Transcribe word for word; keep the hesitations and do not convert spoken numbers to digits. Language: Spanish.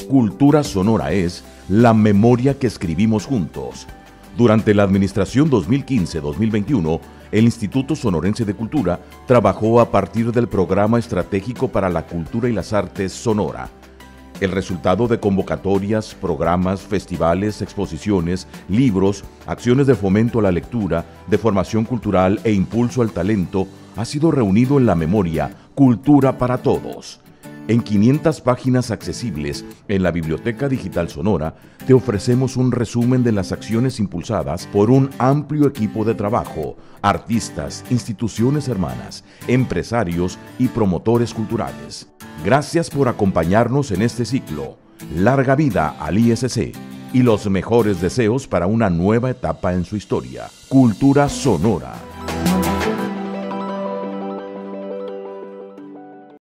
Cultura Sonora es la memoria que escribimos juntos. Durante la administración dos mil quince a dos mil veintiuno, el Instituto Sonorense de Cultura trabajó a partir del Programa Estratégico para la Cultura y las Artes Sonora. El resultado de convocatorias, programas, festivales, exposiciones, libros, acciones de fomento a la lectura, de formación cultural e impulso al talento ha sido reunido en la memoria Cultura para Todos. En quinientas páginas accesibles en la Biblioteca Digital Sonora, te ofrecemos un resumen de las acciones impulsadas por un amplio equipo de trabajo, artistas, instituciones hermanas, empresarios y promotores culturales. Gracias por acompañarnos en este ciclo. Larga vida al I S C y los mejores deseos para una nueva etapa en su historia. Cultura Sonora.